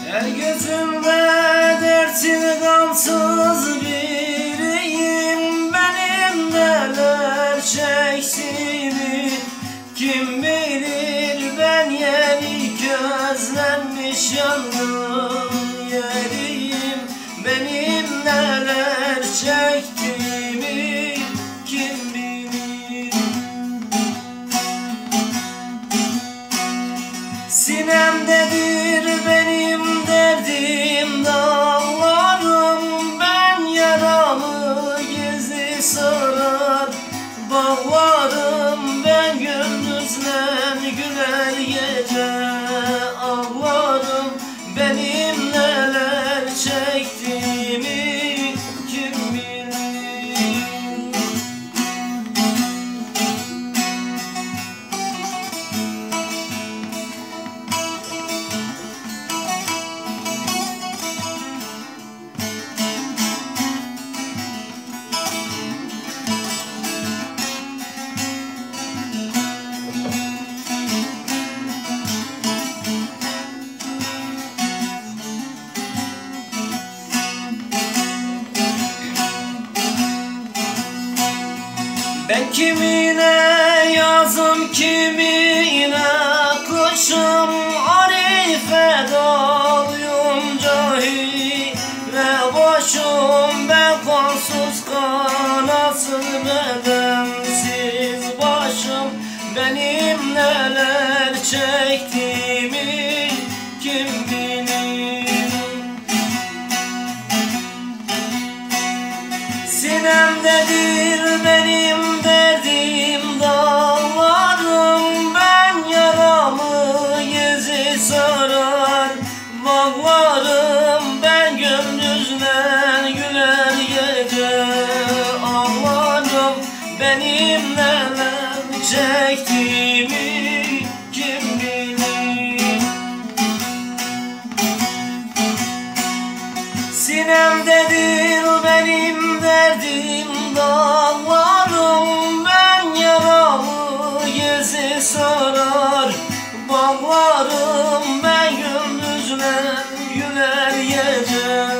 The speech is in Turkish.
Her gözümde dertsiz gamsız biriyim. Benim neler çektiğimi kim bilir. Ben yeni közlenmiş yangın yeriyim. Benim neler çektiğimi kim bilir. Sinemdedir benim derdim dağlarım. Ben yaramı gizli sarar bağlarım. Ben gündüzle güler gece ağlarım. Benim neler çektiğimi kim bilir. Ben kimine yazım, kimine kışım. Arife dalıyım, cahile başım. Ben kansız kanatsız bedensiz başım. Benim neler çektiğimi kim bilir. Sinemdedir benim derdim dağlarım. Ben yaramı gizli sarar bağlarım. Ben gündüzle güler gece ağlarım. Benim neler çektiğimi kim bilir. Sinemdedir benim derdim dağlarım. Ben yaramı gizli sarar bağlarım. Ben gündüzle güler gece